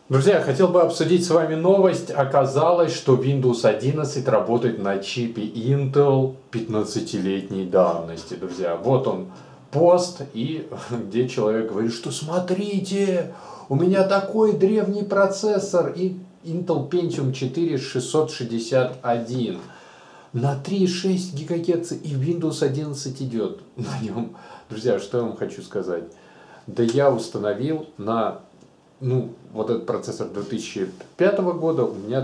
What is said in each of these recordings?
Друзья, я хотел бы обсудить с вами новость. Оказалось, что Windows 11 работает на чипе Intel 15-летней давности. Друзья, вот он пост, и где человек говорит, что смотрите, у меня такой древний процессор, и Intel Pentium 4 661 на 3,6 ГГц, и Windows 11 идет на нем. Друзья, что я вам хочу сказать? Да я установил на вот этот процессор 2005 года, у меня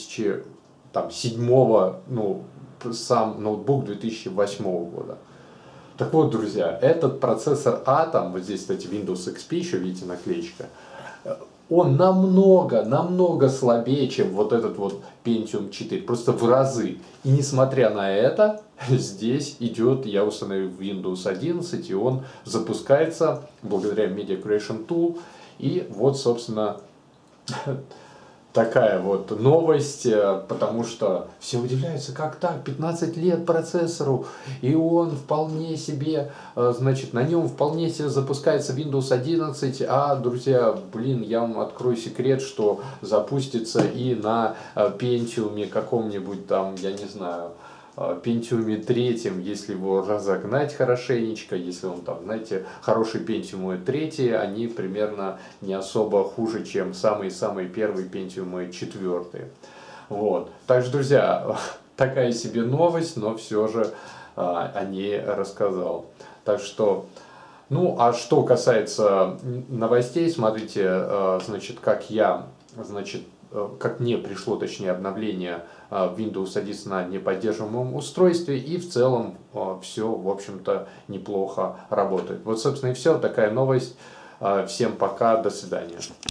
2007, сам ноутбук 2008 года. Так вот, друзья, этот процессор Atom, вот здесь, кстати, Windows XP, еще видите наклеечка, он намного слабее, чем вот этот вот Pentium 4, просто в разы. И несмотря на это, здесь идет, я установил Windows 11, и он запускается благодаря Media Creation Tool. И вот, собственно, такая вот новость, потому что все удивляются, как так, 15 лет процессору, и он вполне себе, значит, на нем вполне себе запускается Windows 11, а, друзья, я вам открою секрет, что запустится и на Pentium каком-нибудь там, я не знаю, Pentium 3, если его разогнать хорошенечко, если он там, знаете, хороший Pentium 3, они примерно не особо хуже, чем самый-самый первый Pentium 4. Вот. Также, друзья, такая себе новость, но все же о ней рассказал. Так что, а что касается новостей, смотрите, значит, как мне пришло, точнее, обновление Windows 11 на неподдерживаемом устройстве, и в целом все, в общем-то, неплохо работает. Вот, собственно, и все. Такая новость. Всем пока, до свидания.